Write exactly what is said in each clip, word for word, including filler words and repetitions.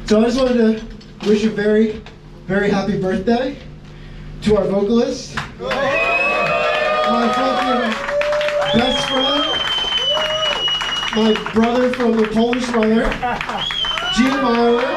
So I just wanted to wish a very, very happy birthday to our vocalist, my fucking best friend, my brother from the Polish Mother, Gene Meyer.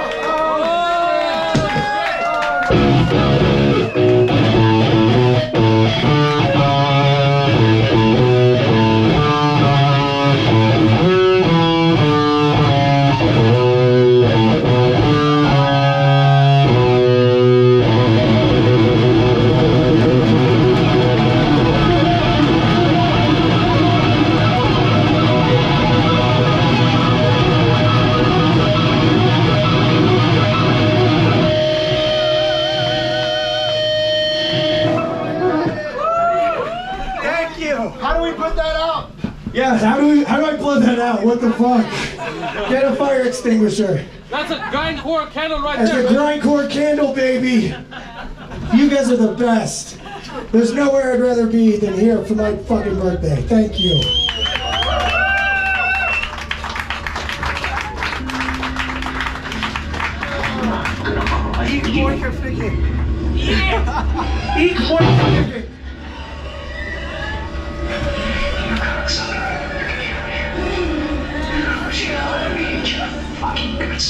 How do we put that out? Yeah, how do we, how do I blow that out? What the fuck? Get a fire extinguisher. That's a grindcore candle right That's there. That's a grindcore candle, baby. You guys are the best. There's nowhere I'd rather be than here for my fucking birthday. Thank you. Eat more your freaking. Yeah. Eat more your freaking. Fucking guts.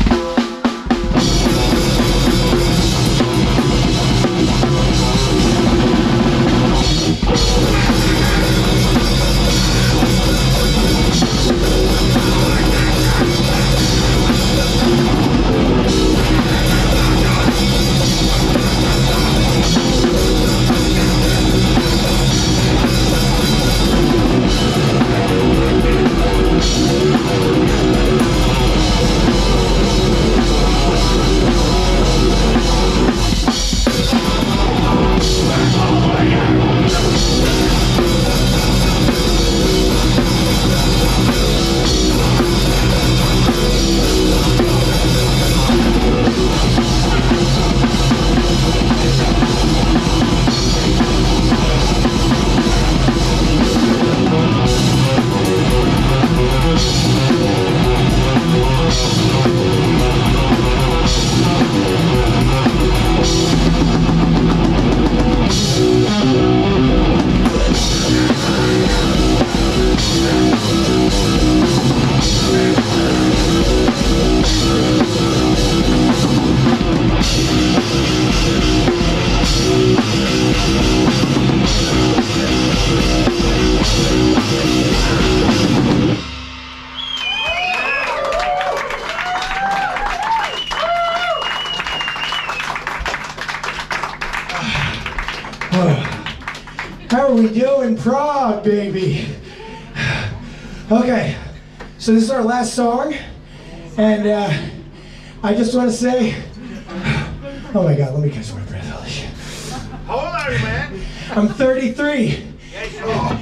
How are we doing, Prague, baby? Okay, so this is our last song, and uh, I just want to say, oh my God, let me catch my breath. Holy shit. How old are you, man? I'm thirty-three. Yeah, sure.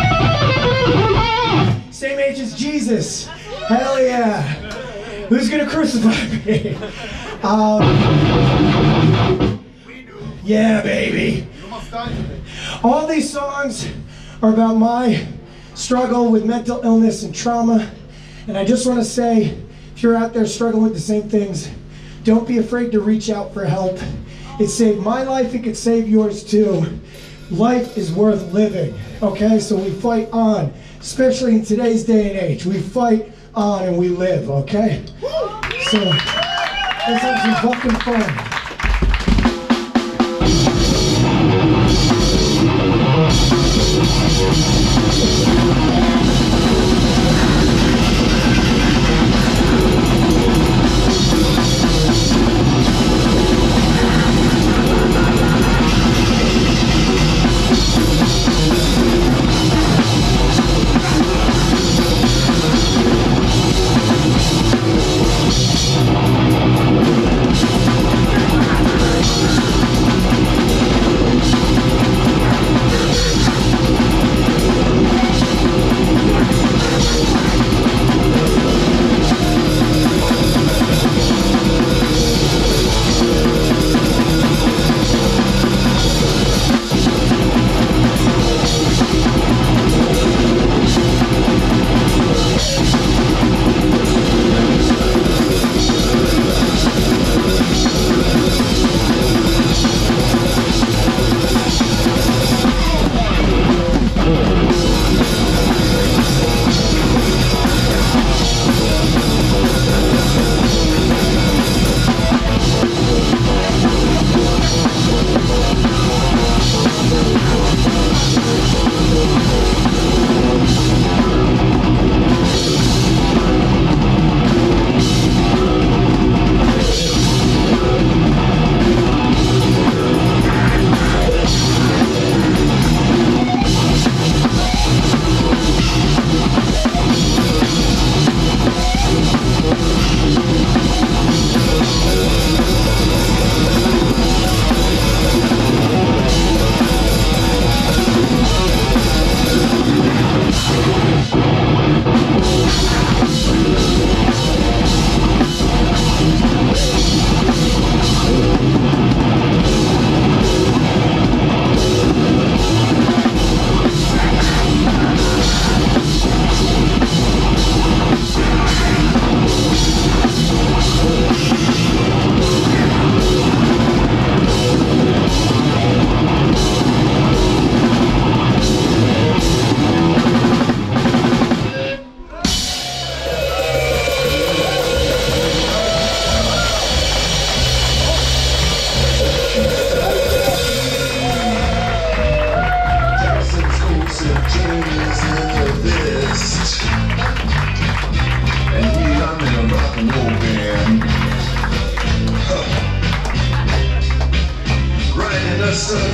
Same age as Jesus. Hell yeah. Who's gonna crucify me? Um, yeah, baby. All these songs are about my struggle with mental illness and trauma. And I just want to say, if you're out there struggling with the same things, don't be afraid to reach out for help. It saved my life, it could save yours too. Life is worth living, okay? So we fight on, especially in today's day and age. We fight on and we live, okay? So let's have some fucking fun.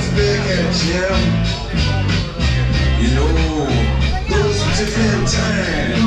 back at Jim. You know, those different times.